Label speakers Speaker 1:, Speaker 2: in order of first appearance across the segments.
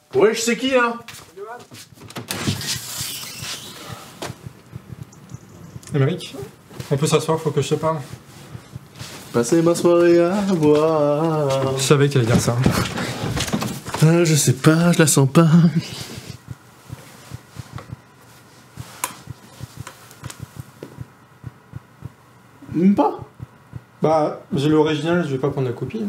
Speaker 1: Ouais, je sais qui, là.
Speaker 2: Émeric, on peut s'asseoir, faut que je te parle.
Speaker 1: Passer ma soirée à boire.
Speaker 2: Je savais que tu allais dire ça.
Speaker 1: Je sais pas, je la sens pas. Même pas?
Speaker 2: Bah, j'ai l'original, je vais pas prendre la copie.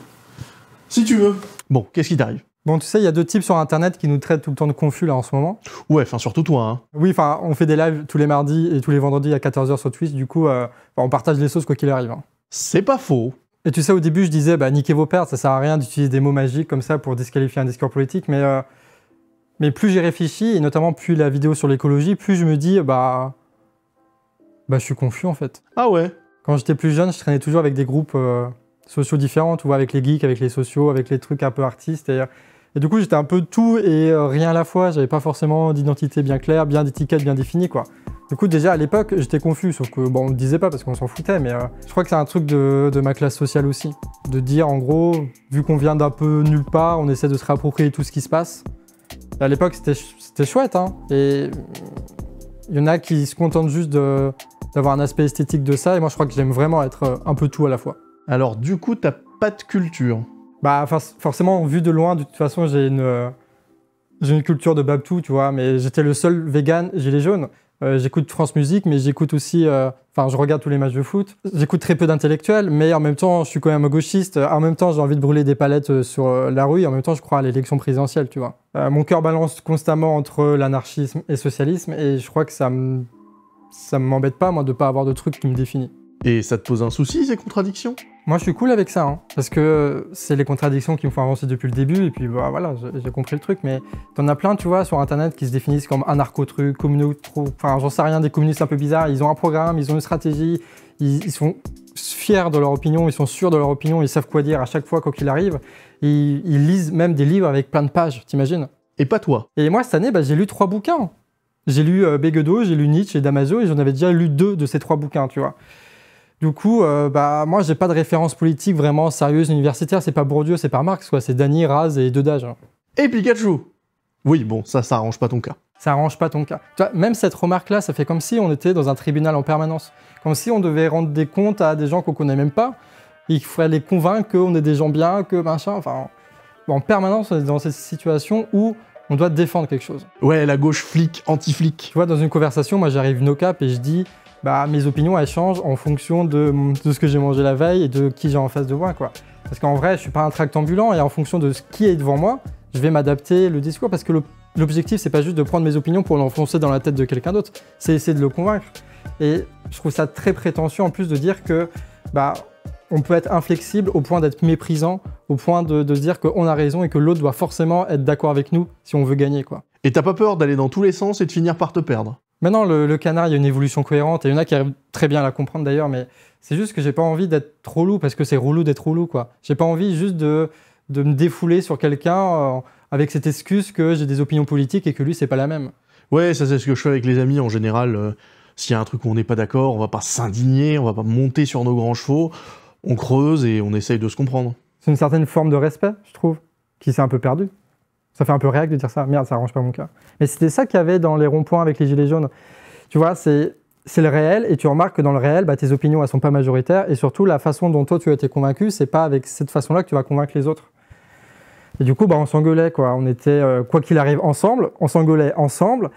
Speaker 1: Si tu veux. Bon, qu'est-ce qui t'arrive?
Speaker 2: Bon, tu sais, il y a 2 types sur Internet qui nous traitent tout le temps de confus, là, en ce moment.
Speaker 1: Ouais, enfin, surtout toi, hein.
Speaker 2: Oui, enfin, on fait des lives tous les mardis et tous les vendredis à 14 h sur Twitch, du coup, on partage les sauces quoi qu'il arrive. Hein.
Speaker 1: C'est pas faux.
Speaker 2: Et tu sais, au début, je disais, bah, niquez vos pères, ça sert à rien d'utiliser des mots magiques comme ça pour disqualifier un discours politique, mais plus j'y réfléchis, et notamment plus la vidéo sur l'écologie, plus je me dis, bah, je suis confus, en fait.
Speaker 1: Ah ouais?
Speaker 2: Quand j'étais plus jeune, je traînais toujours avec des groupes sociaux différents, tu vois, avec les geeks, avec les sociaux, avec les trucs un peu artistes. Et du coup, j'étais un peu tout et rien à la fois. J'avais pas forcément d'identité bien claire, bien d'étiquette bien définie, quoi. Du coup, déjà à l'époque, j'étais confus, sauf que, bon, on le disait pas parce qu'on s'en foutait, mais je crois que c'est un truc de ma classe sociale aussi. De dire, en gros, vu qu'on vient d'un peu nulle part, on essaie de se réapproprier tout ce qui se passe. Et à l'époque, c'était chouette, hein. Et il y en a qui se contentent juste d'avoir un aspect esthétique de ça, et moi je crois que j'aime vraiment être un peu tout à la fois.
Speaker 1: Alors, du coup, t'as pas de culture.
Speaker 2: Bah forcément, vu de loin, de toute façon, j'ai une culture de Babtou, tu vois, mais j'étais le seul vegan gilet jaune. J'écoute France Musique, mais j'écoute aussi... Enfin, je regarde tous les matchs de foot. J'écoute très peu d'intellectuels, mais en même temps, je suis quand même un gauchiste. En même temps, j'ai envie de brûler des palettes sur la rue, et en même temps, je crois à l'élection présidentielle, tu vois. Mon cœur balance constamment entre l'anarchisme et le socialisme, et je crois que ça m'embête pas, moi, de pas avoir de truc qui me définit.
Speaker 1: Et ça te pose un souci, ces contradictions?
Speaker 2: Moi, je suis cool avec ça, hein, parce que c'est les contradictions qui me font avancer depuis le début, et puis bah, voilà, j'ai compris le truc, mais t'en as plein, tu vois, sur Internet qui se définissent comme anarcho-truc, enfin, j'en sais rien, des communistes un peu bizarres, ils ont un programme, ils ont une stratégie, ils sont fiers de leur opinion, ils sont sûrs de leur opinion, ils savent quoi dire à chaque fois, quoi qu'il arrive, ils lisent même des livres avec plein de pages, t'imagines?
Speaker 1: Et pas toi.
Speaker 2: Et moi, cette année, bah, j'ai lu 3 bouquins. J'ai lu Béguedo, j'ai lu Nietzsche et Damasio, et j'en avais déjà lu 2 de ces 3 bouquins, tu vois. Du coup, bah, moi, j'ai pas de référence politique vraiment sérieuse universitaire. C'est pas Bourdieu, c'est pas Marx, quoi. C'est Dany, Raz et Dedage.
Speaker 1: Et Pikachu! Oui, bon, ça arrange pas ton cas.
Speaker 2: Ça arrange pas ton cas. Tu vois, même cette remarque-là, ça fait comme si on était dans un tribunal en permanence. Comme si on devait rendre des comptes à des gens qu'on connaît même pas. Et qu'il faudrait les convaincre qu'on est des gens bien, que machin. Enfin, en permanence, on est dans cette situation où on doit défendre quelque chose.
Speaker 1: Ouais, la gauche flic, anti-flic.
Speaker 2: Tu vois, dans une conversation, moi, j'arrive no cap et je dis... Bah, mes opinions, elles changent en fonction de ce que j'ai mangé la veille et de qui j'ai en face de moi, quoi. Parce qu'en vrai, je suis pas un tract ambulant et en fonction de ce qui est devant moi, je vais m'adapter le discours parce que l'objectif, c'est pas juste de prendre mes opinions pour l'enfoncer dans la tête de quelqu'un d'autre, c'est essayer de le convaincre. Et je trouve ça très prétentieux en plus de dire que, bah, on peut être inflexible au point d'être méprisant, au point de se dire qu'on a raison et que l'autre doit forcément être d'accord avec nous si on veut gagner, quoi.
Speaker 1: Et t'as pas peur d'aller dans tous les sens et de finir par te perdre?
Speaker 2: Maintenant, le canard, il y a une évolution cohérente, et il y en a qui arrivent très bien à la comprendre d'ailleurs, mais c'est juste que j'ai pas envie d'être trop loup, parce que c'est relou d'être relou, quoi. J'ai pas envie juste de me défouler sur quelqu'un avec cette excuse que j'ai des opinions politiques et que lui, c'est pas la même.
Speaker 1: Ouais, ça c'est ce que je fais avec les amis en général. S'il y a un truc où on n'est pas d'accord, on va pas s'indigner, on va pas monter sur nos grands chevaux, on creuse et on essaye de se comprendre.
Speaker 2: C'est une certaine forme de respect, je trouve, qui s'est un peu perdue. Ça fait un peu réac de dire ça. Merde, ça arrange pas mon cas. Mais c'était ça qu'il y avait dans les ronds-points avec les gilets jaunes. Tu vois, c'est le réel, et tu remarques que dans le réel, bah, tes opinions, elles sont pas majoritaires, et surtout, la façon dont toi, tu as été convaincu, c'est pas avec cette façon-là que tu vas convaincre les autres. Et du coup, bah, on s'engueulait, quoi. On était, quoi qu'il arrive, ensemble, on s'engueulait ensemble,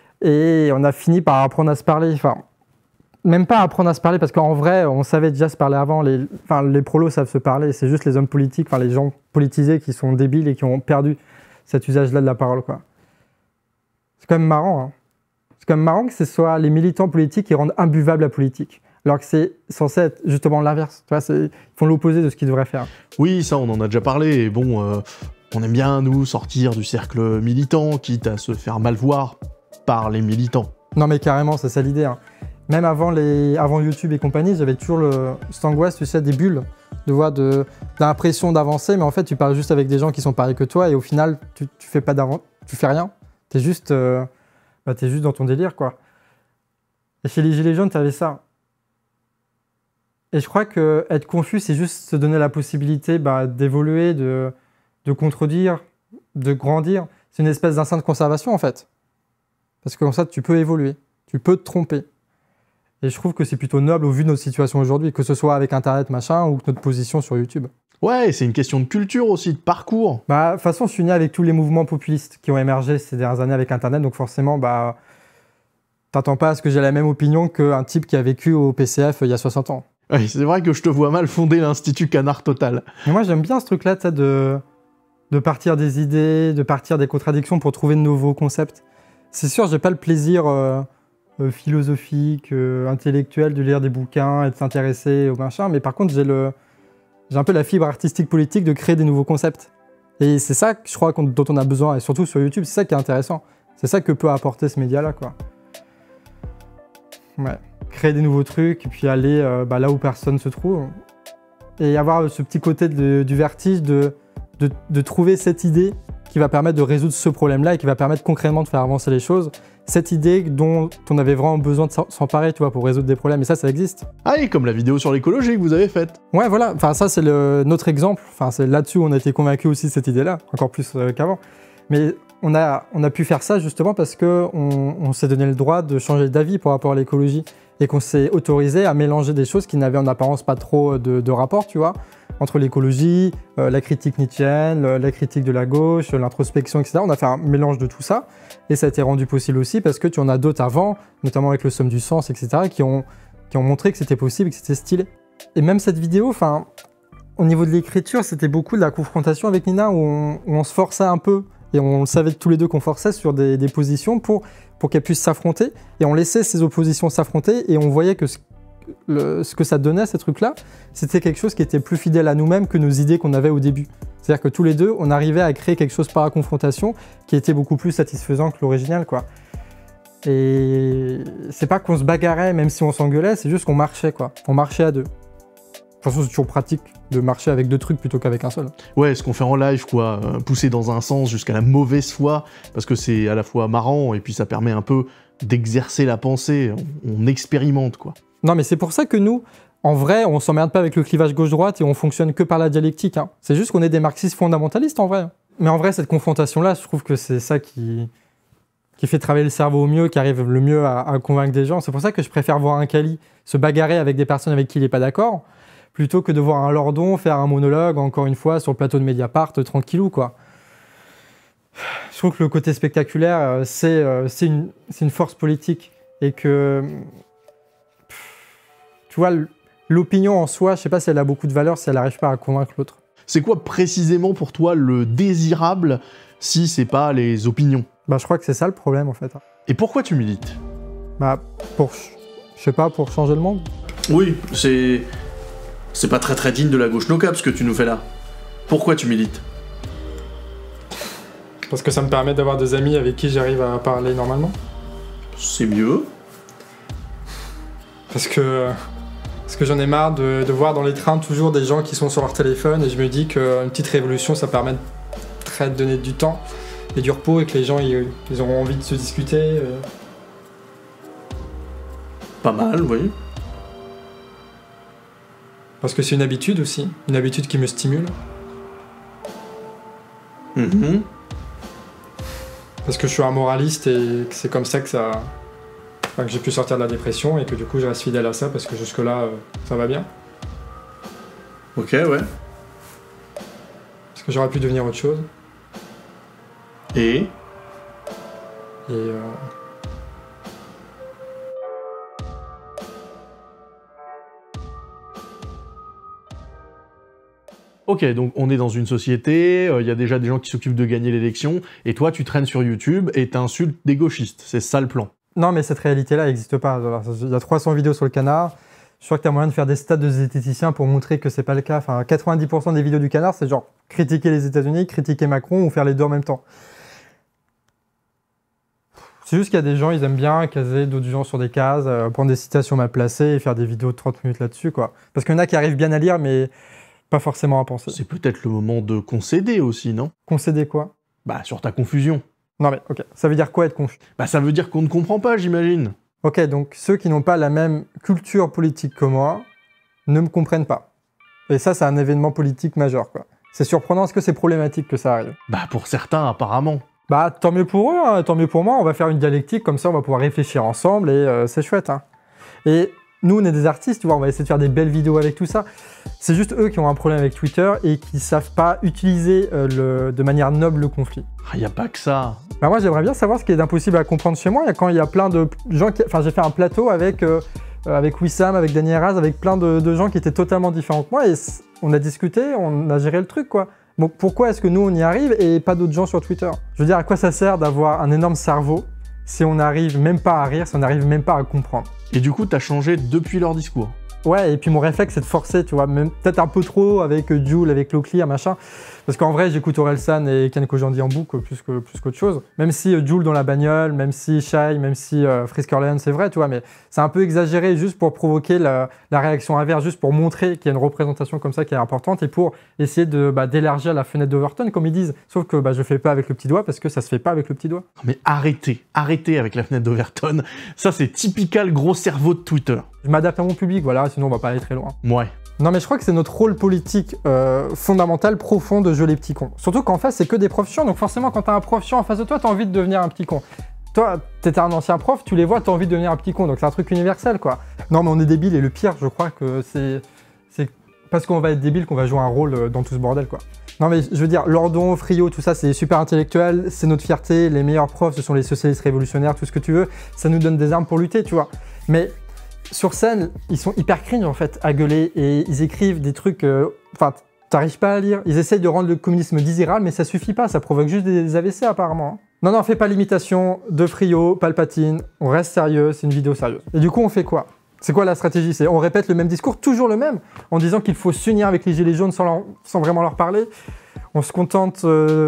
Speaker 2: et on a fini par apprendre à se parler. Enfin, même pas apprendre à se parler, parce qu'en vrai, on savait déjà se parler avant. Les prolos savent se parler, c'est juste les hommes politiques, enfin, les gens politisés qui sont débiles et qui ont perdu cet usage-là de la parole, quoi. C'est quand même marrant, hein. C'est quand même marrant que ce soit les militants politiques qui rendent imbuvable la politique, alors que c'est censé être justement l'inverse. Tu vois, ils font l'opposé de ce qu'ils devraient faire.
Speaker 1: Oui, ça, on en a déjà parlé, et bon, on aime bien, nous, sortir du cercle militant, quitte à se faire mal voir par les militants.
Speaker 2: Non mais carrément, c'est ça l'idée, hein. Même avant YouTube et compagnie, j'avais toujours cette angoisse, tu sais, des bulles, de l'impression d'avancer, mais en fait, tu parles juste avec des gens qui sont pareils que toi, et au final, tu fais pas tu fais rien. T'es juste dans ton délire, quoi. Et chez les Gilets jaunes, t'avais ça. Et je crois que être confus, c'est juste se donner la possibilité d'évoluer, de contredire, de grandir. c'est une espèce d'instinct de conservation en fait. Parce que comme ça, tu peux évoluer, tu peux te tromper. Et je trouve que c'est plutôt noble au vu de notre situation aujourd'hui, que ce soit avec Internet, machin, ou notre position sur YouTube.
Speaker 1: Ouais, c'est une question de culture aussi, de parcours.
Speaker 2: Bah, de toute façon, je suis né avec tous les mouvements populistes qui ont émergé ces dernières années avec Internet, donc forcément, bah, t'attends pas à ce que j'ai la même opinion qu'un type qui a vécu au PCF il y a 60 ans.
Speaker 1: Ouais, c'est vrai que je te vois mal fonder l'Institut Canard Total.
Speaker 2: Mais moi, j'aime bien ce truc-là, tu sais, de partir des idées, de partir des contradictions pour trouver de nouveaux concepts. C'est sûr, j'ai pas le plaisir philosophique, intellectuel de lire des bouquins et de s'intéresser au machin, mais par contre, j'ai un peu la fibre artistique politique de créer des nouveaux concepts. Et c'est ça, je crois, dont on a besoin, et surtout sur YouTube, c'est ça qui est intéressant. C'est ça que peut apporter ce média-là, quoi. Ouais. Créer des nouveaux trucs, et puis aller là où personne se trouve. Et avoir ce petit côté du vertige de trouver cette idée qui va permettre de résoudre ce problème-là et qui va permettre concrètement de faire avancer les choses. Cette idée dont on avait vraiment besoin de s'emparer, tu vois, pour résoudre des problèmes. Et ça existe.
Speaker 1: Ah, et comme la vidéo sur l'écologie que vous avez faite.
Speaker 2: Ouais, voilà. Enfin, ça, c'est notre exemple. Enfin, c'est là-dessus où on a été convaincus aussi de cette idée-là, encore plus qu'avant. Mais on a pu faire ça justement parce qu'on s'est donné le droit de changer d'avis par rapport à l'écologie et qu'on s'est autorisé à mélanger des choses qui n'avaient en apparence pas trop de rapport, tu vois, entre l'écologie, la critique nietzschéenne, la critique de la gauche, l'introspection, etc. On a fait un mélange de tout ça et ça a été rendu possible aussi parce que tu en as d'autres avant, notamment avec le Somme du Sens, etc., qui ont montré que c'était possible et que c'était stylé. Et même cette vidéo, enfin, au niveau de l'écriture, c'était beaucoup de la confrontation avec Nina où on se forçait un peu. Et on savait tous les deux qu'on forçait sur des positions pour qu'elles puissent s'affronter. Et on laissait ces oppositions s'affronter et on voyait que ce que ça donnait, ces trucs-là, c'était quelque chose qui était plus fidèle à nous-mêmes que nos idées qu'on avait au début. C'est-à-dire que tous les deux, on arrivait à créer quelque chose par la confrontation qui était beaucoup plus satisfaisant que l'original, quoi. Et c'est pas qu'on se bagarrait même si on s'engueulait, c'est juste qu'on marchait, quoi. On marchait à deux. De toute façon, c'est toujours pratique de marcher avec deux trucs plutôt qu'avec un seul.
Speaker 1: Ouais, ce qu'on fait en live, quoi, pousser dans un sens jusqu'à la mauvaise foi, parce que c'est à la fois marrant et puis ça permet un peu d'exercer la pensée, on expérimente, quoi.
Speaker 2: Non, mais c'est pour ça que nous, en vrai, on s'emmerde pas avec le clivage gauche-droite et on fonctionne que par la dialectique, hein. C'est juste qu'on est des marxistes fondamentalistes, en vrai. Mais en vrai, cette confrontation-là, je trouve que c'est ça qui fait travailler le cerveau au mieux, qui arrive le mieux à convaincre des gens. C'est pour ça que je préfère voir un Kali se bagarrer avec des personnes avec qui il n'est pas d'accord, plutôt que de voir un Lordon faire un monologue, encore une fois, sur le plateau de Mediapart, tranquillou, quoi. Je trouve que le côté spectaculaire, c'est une force politique. Et que, tu vois, l'opinion en soi, je sais pas si elle a beaucoup de valeur, si elle n'arrive pas à convaincre l'autre.
Speaker 1: C'est quoi précisément pour toi le désirable si c'est pas les opinions?
Speaker 2: Bah, je crois que c'est ça le problème, en fait.
Speaker 1: Et pourquoi tu milites?
Speaker 2: Bah, je sais pas, pour changer le monde.
Speaker 1: Oui, c'est pas très digne de la gauche no-cap ce que tu nous fais là. Pourquoi tu milites?
Speaker 2: Parce que ça me permet d'avoir des amis avec qui j'arrive à parler normalement.
Speaker 1: C'est mieux.
Speaker 2: Parce que j'en ai marre de voir dans les trains toujours des gens qui sont sur leur téléphone et je me dis qu'une petite révolution, ça permet de donner du temps et du repos et que les gens ils auront envie de se discuter.
Speaker 1: Pas mal, oui.
Speaker 2: Parce que c'est une habitude aussi, une habitude qui me stimule.
Speaker 1: Mm-hmm.
Speaker 2: Parce que je suis un moraliste et que c'est comme ça que j'ai pu sortir de la dépression et que du coup je reste fidèle à ça parce que jusque-là, ça va bien.
Speaker 1: Ok, ouais.
Speaker 2: Parce que j'aurais pu devenir autre chose.
Speaker 1: Et Ok, donc on est dans une société, il y a déjà des gens qui s'occupent de gagner l'élection, et toi tu traînes sur YouTube et t'insultes des gauchistes, c'est ça le plan.
Speaker 2: Non, mais cette réalité-là n'existe pas. Alors, il y a 300 vidéos sur le canard. Je crois que tu as moyen de faire des stats de zététiciens pour montrer que c'est pas le cas. Enfin, 90% des vidéos du canard, c'est genre critiquer les États-Unis, critiquer Macron ou faire les deux en même temps. C'est juste qu'il y a des gens, ils aiment bien caser d'autres gens sur des cases, prendre des citations mal placées et faire des vidéos de 30 minutes là-dessus, quoi. Parce qu'il y en a qui arrivent bien à lire, mais pas forcément à penser. C'est peut-être le moment de concéder aussi, non? Concéder quoi? Bah, sur ta confusion. Non mais, ok, ça veut dire quoi être confus? Bah, ça veut dire qu'on ne comprend pas, j'imagine. Ok, donc ceux qui n'ont pas la même culture politique que moi ne me comprennent pas. Et ça, c'est un événement politique majeur, quoi. C'est surprenant, est-ce que c'est problématique que ça arrive? Bah, pour certains, apparemment. Bah, tant mieux pour eux, hein, tant mieux pour moi. On va faire une dialectique, comme ça, on va pouvoir réfléchir ensemble et c'est chouette. Hein. Et nous, on est des artistes, tu vois, on va essayer de faire des belles vidéos avec tout ça. C'est juste eux qui ont un problème avec Twitter et qui savent pas utiliser de manière noble le conflit.
Speaker 1: Il n'y a pas que ça.
Speaker 2: Bah moi, j'aimerais bien savoir ce qui est impossible à comprendre chez moi. Quand il y a plein de gens qui... Enfin, j'ai fait un plateau avec Wissam, avec Daniel Raz, avec plein de gens qui étaient totalement différents que moi et on a discuté, on a géré le truc, quoi. Donc pourquoi est-ce que nous, on y arrive et pas d'autres gens sur Twitter? Je veux dire, à quoi ça sert d'avoir un énorme cerveau si on n'arrive même pas à rire, si on n'arrive même pas à comprendre?
Speaker 1: Et du coup, t'as changé depuis leur discours.
Speaker 2: Ouais, et puis mon réflexe, c'est de forcer, tu vois, même peut-être un peu trop avec Jul, avec Locklear, machin. Parce qu'en vrai, j'écoute Orelsan et Ken Kojandi en boucle plus qu'autre chose. Même si Jul dans la bagnole, même si Shai, même si Friskerland, c'est vrai, tu vois, mais c'est un peu exagéré juste pour provoquer la réaction inverse, juste pour montrer qu'il y a une représentation comme ça qui est importante et pour essayer d'élargir la fenêtre d'Overton, comme ils disent. Sauf que je fais pas avec le petit doigt parce que ça se fait pas avec le petit doigt.
Speaker 1: Mais arrêtez avec la fenêtre d'Overton. Ça, c'est typical gros cerveau de Twitter.
Speaker 2: Je m'adapte à mon public, voilà, sinon on va pas aller très loin.
Speaker 1: Ouais.
Speaker 2: Non mais je crois que c'est notre rôle politique fondamental, profond, de jouer les petits cons. Surtout qu'en face, c'est que des profs chiants, donc forcément quand t'as un prof chiant en face de toi, t'as envie de devenir un petit con. Toi, t'étais un ancien prof, tu les vois, t'as envie de devenir un petit con, donc c'est un truc universel, quoi. Non mais on est débile et le pire, je crois que c'est parce qu'on va être débile qu'on va jouer un rôle dans tout ce bordel, quoi. Non mais je veux dire, Lordon, Friot, tout ça, c'est super intellectuel, c'est notre fierté, les meilleurs profs, ce sont les socialistes révolutionnaires, tout ce que tu veux, ça nous donne des armes pour lutter, tu vois. Mais sur scène, ils sont hyper cringe en fait, à gueuler, et ils écrivent des trucs, enfin, t'arrives pas à lire. Ils essayent de rendre le communisme désirable, mais ça suffit pas, ça provoque juste des AVC apparemment. Non, fais pas l'imitation de Friot, Palpatine, on reste sérieux, c'est une vidéo sérieuse. Et du coup, on fait quoi? C'est quoi la stratégie? On répète le même discours, toujours le même, en disant qu'il faut s'unir avec les gilets jaunes sans vraiment leur parler. On se contente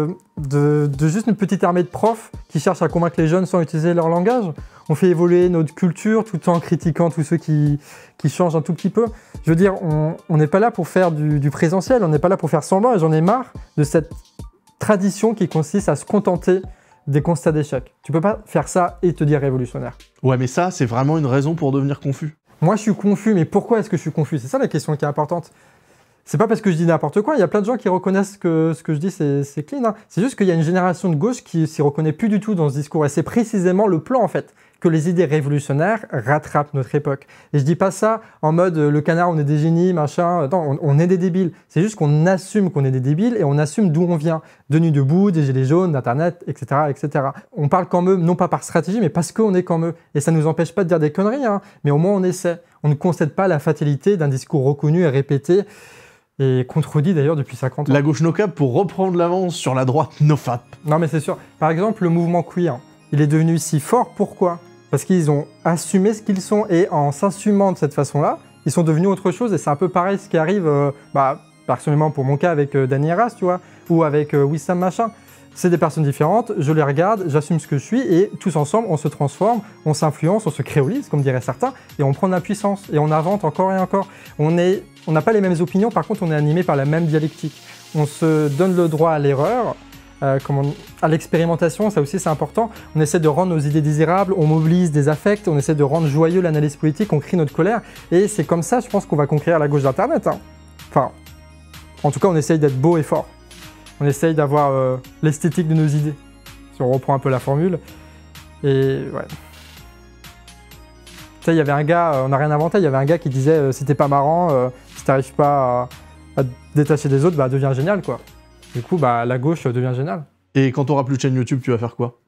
Speaker 2: de juste une petite armée de profs qui cherchent à convaincre les jeunes sans utiliser leur langage. On fait évoluer notre culture tout en critiquant tous ceux qui changent un tout petit peu. Je veux dire, on n'est pas là pour faire du présentiel, on n'est pas là pour faire semblant, et j'en ai marre de cette tradition qui consiste à se contenter des constats d'échec. Tu peux pas faire ça et te dire révolutionnaire.
Speaker 1: Ouais, mais ça, c'est vraiment une raison pour devenir confus.
Speaker 2: Moi, je suis confus, mais pourquoi est-ce que je suis confus? C'est ça la question qui est importante. C'est pas parce que je dis n'importe quoi, il y a plein de gens qui reconnaissent que ce que je dis c'est clean. Hein. C'est juste qu'il y a une génération de gauche qui s'y reconnaît plus du tout dans ce discours. Et c'est précisément le plan en fait, que les idées révolutionnaires rattrapent notre époque. Et je dis pas ça en mode le canard on est des génies, machin. Non, on est des débiles. C'est juste qu'on assume qu'on est des débiles et on assume d'où on vient. De Nuit debout, des gilets jaunes, d'internet, etc., etc. On parle comme eux, non pas par stratégie, mais parce qu'on est comme eux. Et ça nous empêche pas de dire des conneries, hein, mais au moins on essaie. On ne concède pas la fatalité d'un discours reconnu et répété. Et contredit d'ailleurs depuis 50 ans.
Speaker 1: La gauche no-cap pour reprendre l'avance sur la droite no-fap.
Speaker 2: Non mais c'est sûr. Par exemple, le mouvement queer, il est devenu si fort, pourquoi? Parce qu'ils ont assumé ce qu'ils sont, et en s'assumant de cette façon-là, ils sont devenus autre chose, et c'est un peu pareil ce qui arrive, personnellement pour mon cas avec Daniel Raz, tu vois, ou avec Wissam machin. C'est des personnes différentes, je les regarde, j'assume ce que je suis, et tous ensemble, on se transforme, on s'influence, on se créolise, comme diraient certains, et on prend de la puissance, et on invente encore et encore. On n'a pas les mêmes opinions, par contre, on est animé par la même dialectique. On se donne le droit à l'erreur, à l'expérimentation, ça aussi c'est important. On essaie de rendre nos idées désirables, on mobilise des affects, on essaie de rendre joyeux l'analyse politique, on crie notre colère, et c'est comme ça, je pense qu'on va conquérir la gauche d'Internet. Hein. Enfin, en tout cas, on essaye d'être beau et fort. On essaye d'avoir l'esthétique de nos idées, si on reprend un peu la formule. Et ouais. Tu sais, il y avait un gars, on n'a rien inventé, il y avait un gars qui disait si t'es pas marrant, si t'arrives pas à te détacher des autres, deviens génial, quoi. Du coup, la gauche devient géniale.
Speaker 1: Et quand t'auras plus de chaîne YouTube, tu vas faire quoi?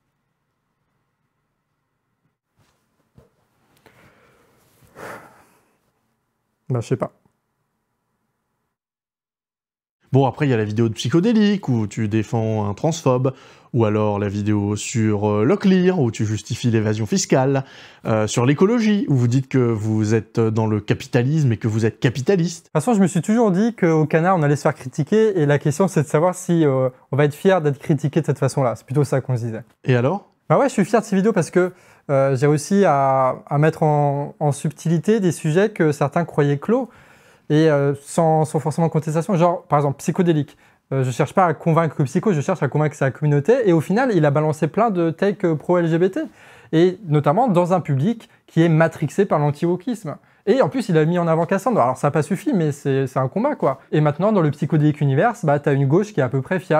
Speaker 2: Je sais pas.
Speaker 1: Bon, après, il y a la vidéo de Psychodélique, où tu défends un transphobe, ou alors la vidéo sur Locklear, où tu justifies l'évasion fiscale, sur l'écologie, où vous dites que vous êtes dans le capitalisme et que vous êtes capitaliste.
Speaker 2: De toute façon, je me suis toujours dit qu'au Canard, on allait se faire critiquer, et la question, c'est de savoir si on va être fier d'être critiqué de cette façon-là. C'est plutôt ça qu'on se disait.
Speaker 1: Et alors?
Speaker 2: Bah ouais, je suis fier de ces vidéos parce que j'ai réussi à mettre en subtilité des sujets que certains croyaient clos, et sans forcément contestation. Genre, par exemple, Psychodélique. Je cherche pas à convaincre Psycho, je cherche à convaincre sa communauté. Et au final, il a balancé plein de takes pro-LGBT. Et notamment dans un public qui est matrixé par l'anti-wokisme. Et en plus, il a mis en avant Cassandre. Alors, ça n'a pas suffi, mais c'est un combat, quoi. Et maintenant, dans le Psychodélique Universe, t'as une gauche qui est à peu près fiable.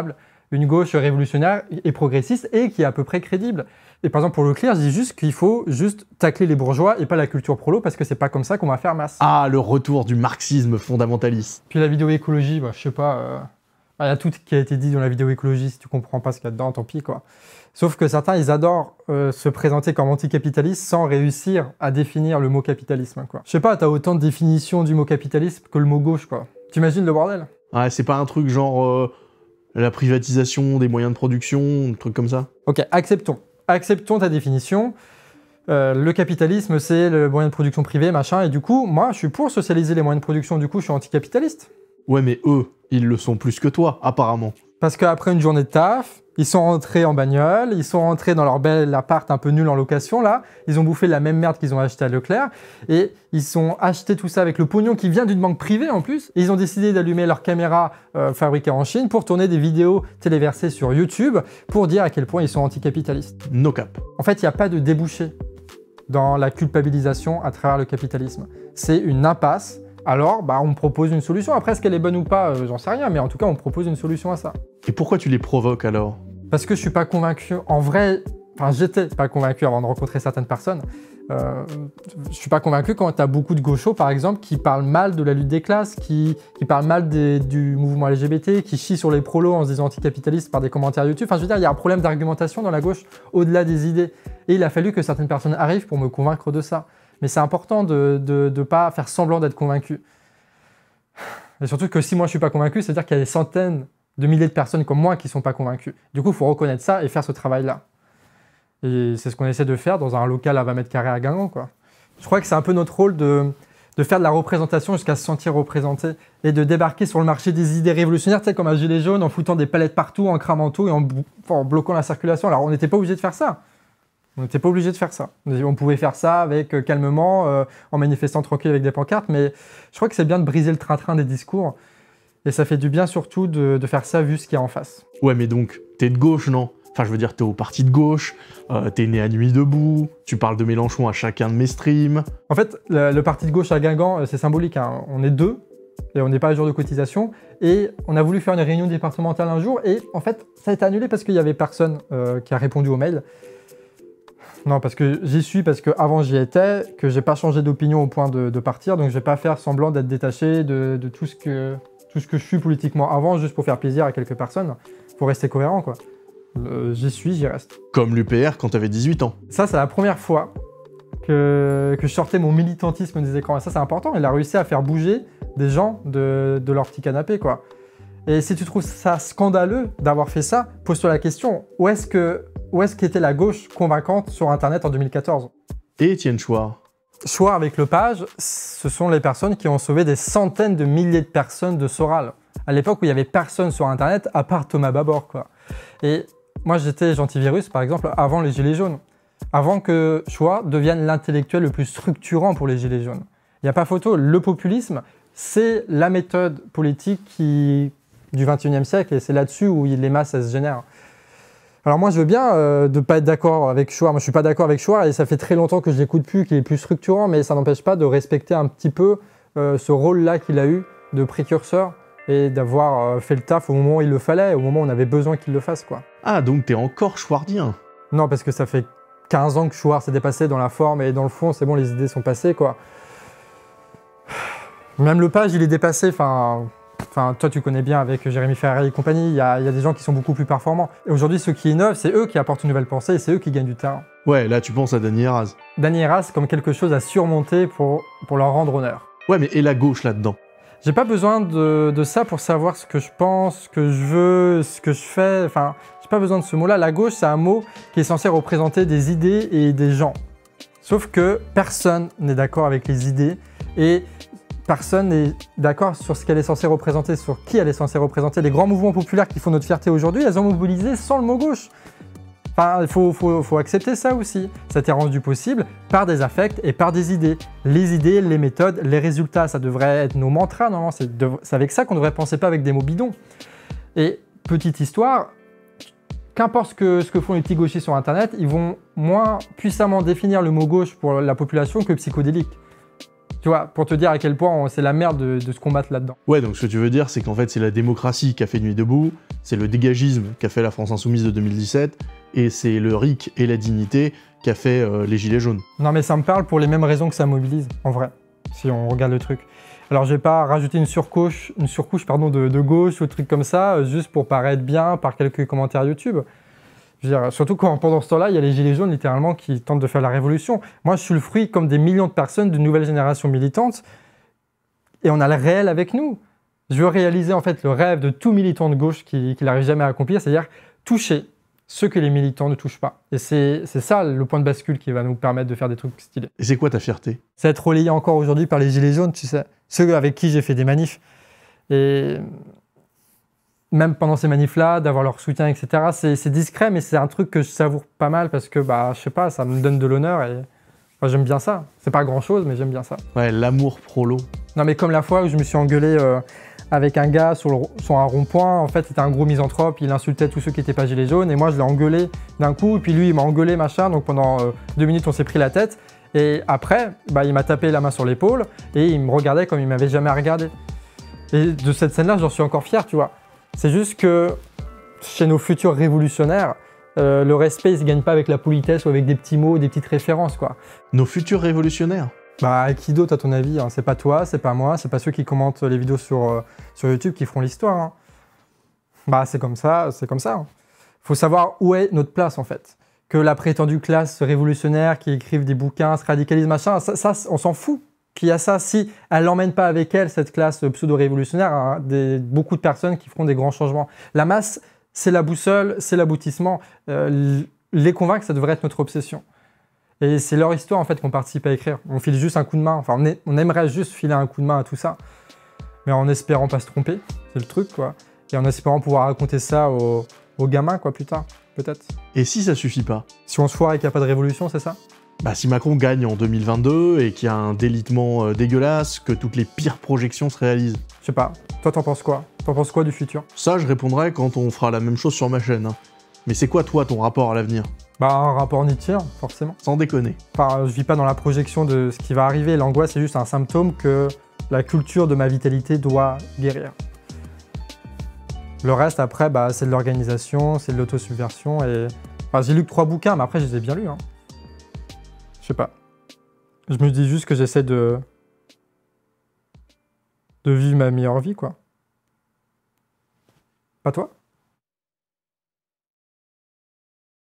Speaker 2: une gauche révolutionnaire et progressiste et qui est à peu près crédible. Et par exemple, pour Leclerc, je dis juste qu'il faut juste tacler les bourgeois et pas la culture prolo parce que c'est pas comme ça qu'on va faire masse.
Speaker 1: Ah, le retour du marxisme fondamentaliste.
Speaker 2: Puis la vidéo écologie, bah, je sais pas, il y a tout qui a été dit dans la vidéo écologie, si tu comprends pas ce qu'il y a dedans, tant pis quoi. Sauf que certains, ils adorent se présenter comme anticapitalistes sans réussir à définir le mot capitalisme, quoi. Je sais pas, t'as autant de définitions du mot capitalisme que le mot gauche, quoi. T'imagines le bordel?
Speaker 1: Ouais, c'est pas un truc genre la privatisation des moyens de production, un truc comme ça?
Speaker 2: Ok, acceptons. Acceptons ta définition. Le capitalisme, c'est le moyen de production privé, machin, et du coup, moi, je suis pour socialiser les moyens de production, du coup, je suis anticapitaliste.
Speaker 1: Ouais, mais eux, ils le sont plus que toi, apparemment.
Speaker 2: Parce qu'après une journée de taf, ils sont rentrés en bagnole, ils sont rentrés dans leur bel appart un peu nul en location, là, ils ont bouffé la même merde qu'ils ont acheté à Leclerc, et ils ont acheté tout ça avec le pognon qui vient d'une banque privée en plus, et ils ont décidé d'allumer leur caméra fabriquée en Chine pour tourner des vidéos téléversées sur YouTube pour dire à quel point ils sont anticapitalistes.
Speaker 1: No cap.
Speaker 2: En fait, il n'y a pas de débouché dans la culpabilisation à travers le capitalisme. C'est une impasse. Alors, bah, on me propose une solution. Après, est-ce qu'elle est bonne ou pas, j'en sais rien, mais en tout cas, on me propose une solution à ça.
Speaker 1: Et pourquoi tu les provoques alors?
Speaker 2: Parce que je suis pas convaincu. En vrai, enfin, j'étais pas convaincu avant de rencontrer certaines personnes. Je suis pas convaincu quand tu as beaucoup de gauchos, par exemple, qui parlent mal de la lutte des classes, qui parlent mal du mouvement LGBT, qui chient sur les prolos en se disant anticapitalistes par des commentaires YouTube. Enfin, je veux dire, il y a un problème d'argumentation dans la gauche au-delà des idées. Et il a fallu que certaines personnes arrivent pour me convaincre de ça. Mais c'est important de ne pas faire semblant d'être convaincu. Et surtout que si moi je suis pas convaincu, c'est-à-dire qu'il y a des centaines de milliers de personnes comme moi qui sont pas convaincues. Du coup, il faut reconnaître ça et faire ce travail-là. Et c'est ce qu'on essaie de faire dans un local à 20 mètres carrés à Guingamp, quoi. Je crois que c'est un peu notre rôle de faire de la représentation jusqu'à se sentir représenté et de débarquer sur le marché des idées révolutionnaires, tu sais, comme un gilet jaune, en foutant des palettes partout, en cramant tout et en bloquant la circulation. Alors, on n'était pas obligé de faire ça. On n'était pas obligé de faire ça. On pouvait faire ça avec calmement, en manifestant tranquille avec des pancartes, mais je crois que c'est bien de briser le train-train des discours. Et ça fait du bien surtout de faire ça vu ce qu'il y a en face.
Speaker 1: Ouais, mais donc, t'es de gauche, non? Enfin, je veux dire, t'es au parti de gauche, t'es né à Nuit debout, tu parles de Mélenchon à chacun de mes streams.
Speaker 2: En fait, le parti de gauche à Guingamp, c'est symbolique, hein. On est deux, et on n'est pas à jour de cotisation, et on a voulu faire une réunion départementale un jour, et en fait, ça a été annulé parce qu'il n'y avait personne qui a répondu au mail. Non, parce que j'y suis, parce qu'avant j'y étais, que j'ai pas changé d'opinion au point de partir, donc je vais pas faire semblant d'être détaché de tout ce que je suis politiquement avant, juste pour faire plaisir à quelques personnes. Faut rester cohérent, quoi. J'y suis, j'y reste.
Speaker 1: Comme l'UPR quand t'avais 18 ans.
Speaker 2: Ça, c'est la première fois que je sortais mon militantisme des écrans. Et ça, c'est important. Il a réussi à faire bouger des gens de leur petit canapé, quoi. Et si tu trouves ça scandaleux d'avoir fait ça, pose-toi la question, où est-ce qu'était la gauche convaincante sur Internet en 2014?
Speaker 1: Et Étienne Chouard?
Speaker 2: Chouard avec Lepage, ce sont les personnes qui ont sauvé des centaines de milliers de personnes de Soral. À l'époque où il n'y avait personne sur Internet, à part Thomas Babor, quoi. Et moi, j'étais Gentivirus, par exemple, avant les Gilets jaunes. Avant que Chouard devienne l'intellectuel le plus structurant pour les Gilets jaunes. Il n'y a pas photo, le populisme, c'est la méthode politique du XXIe siècle, et c'est là-dessus où les masses, elles se génèrent. Alors moi, je veux bien de ne pas être d'accord avec Chouard. Moi, je ne suis pas d'accord avec Chouard, et ça fait très longtemps que je l'écoute plus, qu'il est plus structurant, mais ça n'empêche pas de respecter un petit peu ce rôle-là qu'il a eu de précurseur, et d'avoir fait le taf au moment où il le fallait, au moment où on avait besoin qu'il le fasse, quoi.
Speaker 1: Ah, donc t'es encore chouardien?
Speaker 2: Non, parce que ça fait 15 ans que Chouard s'est dépassé dans la forme et dans le fond, c'est bon, les idées sont passées, quoi. Même Lepage, il est dépassé, enfin, toi, tu connais bien avec Jérémy Ferrari et compagnie, il y a des gens qui sont beaucoup plus performants. Et aujourd'hui, ceux qui innovent, c'est eux qui apportent une nouvelle pensée et c'est eux qui gagnent du terrain.
Speaker 1: Ouais, là, tu penses à Dany Heraz.
Speaker 2: Dany Heraz comme quelque chose à surmonter pour leur rendre honneur.
Speaker 1: Ouais, mais et la gauche là-dedans?
Speaker 2: J'ai pas besoin de ça pour savoir ce que je pense, ce que je veux, ce que je fais. Enfin, j'ai pas besoin de ce mot-là. La gauche, c'est un mot qui est censé représenter des idées et des gens. Sauf que personne n'est d'accord avec les idées et personne n'est d'accord sur ce qu'elle est censée représenter, sur qui elle est censée représenter. Les grands mouvements populaires qui font notre fierté aujourd'hui, elles ont mobilisé sans le mot gauche. Enfin, il faut accepter ça aussi. Ça t'est rendu possible par des affects et par des idées. Les idées, les méthodes, les résultats, ça devrait être nos mantras, normalement. C'est avec ça qu'on devrait penser, pas avec des mots bidons. Et petite histoire, qu'importe ce que font les petits gauchistes sur Internet, ils vont moins puissamment définir le mot gauche pour la population que psychodélique. Tu vois, pour te dire à quel point c'est la merde de se combattre là-dedans.
Speaker 1: Ouais, donc ce que tu veux dire, c'est qu'en fait, c'est la démocratie qui a fait Nuit debout, c'est le dégagisme qui a fait la France Insoumise de 2017, et c'est le RIC et la dignité qui a fait les Gilets jaunes.
Speaker 2: Non mais ça me parle pour les mêmes raisons que ça mobilise, en vrai, si on regarde le truc. Alors je vais pas rajouter une surcouche de gauche ou truc comme ça, juste pour paraître bien par quelques commentaires YouTube. Je veux dire, surtout quand pendant ce temps-là, il y a les Gilets jaunes littéralement qui tentent de faire la révolution. Moi, je suis le fruit, comme des millions de personnes, d'une nouvelle génération militante, et on a le réel avec nous. Je veux réaliser en fait le rêve de tout militant de gauche qui n'arrive jamais à accomplir, c'est-à-dire toucher ce que les militants ne touchent pas. Et c'est ça le point de bascule qui va nous permettre de faire des trucs stylés.
Speaker 1: Et c'est quoi ta fierté?
Speaker 2: C'est être relayé encore aujourd'hui par les Gilets jaunes, tu sais, ceux avec qui j'ai fait des manifs. Et même pendant ces manifs-là, d'avoir leur soutien, etc. C'est discret, mais c'est un truc que je savoure pas mal parce que, bah, je sais pas, ça me donne de l'honneur et enfin, j'aime bien ça. C'est pas grand-chose, mais j'aime bien ça.
Speaker 1: Ouais, l'amour prolo.
Speaker 2: Non, mais comme la fois où je me suis engueulé avec un gars sur un rond-point, en fait, c'était un gros misanthrope, il insultait tous ceux qui n'étaient pas gilets jaunes et moi, je l'ai engueulé d'un coup, et puis lui, il m'a engueulé, machin, donc pendant 2 minutes, on s'est pris la tête. Et après, bah, il m'a tapé la main sur l'épaule et il me regardait comme il m'avait jamais regardé. Et de cette scène-là, j'en suis encore fier, tu vois. C'est juste que chez nos futurs révolutionnaires, le respect, il se gagne pas avec la politesse ou avec des petits mots, des petites références, quoi.
Speaker 1: Nos futurs révolutionnaires?
Speaker 2: Bah, qui d'autre à ton avis, hein? C'est pas toi, c'est pas moi, c'est pas ceux qui commentent les vidéos sur YouTube qui feront l'histoire, hein. Bah, c'est comme ça, hein. Faut savoir où est notre place, en fait. Que la prétendue classe révolutionnaire qui écrivent des bouquins, se radicalise, machin, ça on s'en fout qu'il y a ça. Si elle l'emmène pas avec elle, cette classe pseudo-révolutionnaire, hein, beaucoup de personnes qui feront des grands changements. La masse, c'est la boussole, c'est l'aboutissement. Les convaincre, ça devrait être notre obsession. Et c'est leur histoire, en fait, qu'on participe à écrire. On file juste un coup de main. Enfin, on aimerait juste filer un coup de main à tout ça. Mais en espérant pas se tromper, c'est le truc, quoi. Et en espérant pouvoir raconter ça aux gamins, quoi, plus tard, peut-être.
Speaker 1: Et si ça suffit pas?
Speaker 2: Si on se foire et qu'il n'y a pas de révolution, c'est ça?
Speaker 1: Bah, si Macron gagne en 2022 et qu'il y a un délitement dégueulasse, que toutes les pires projections se réalisent.
Speaker 2: Je sais pas. Toi, t'en penses quoi? T'en penses quoi du futur?
Speaker 1: Ça, je répondrai quand on fera la même chose sur ma chaîne, hein. Mais c'est quoi, toi, ton rapport à l'avenir?
Speaker 2: Bah, un rapport Nietzsche, forcément.
Speaker 1: Sans déconner.
Speaker 2: Enfin, je vis pas dans la projection de ce qui va arriver. L'angoisse, c'est juste un symptôme que la culture de ma vitalité doit guérir. Le reste, après, bah, c'est de l'organisation, c'est de l'autosubversion et... Enfin, j'ai lu que 3 bouquins, mais après, je les ai bien lus, hein. Je sais pas. Je me dis juste que j'essaie de vivre ma meilleure vie, quoi. Pas toi?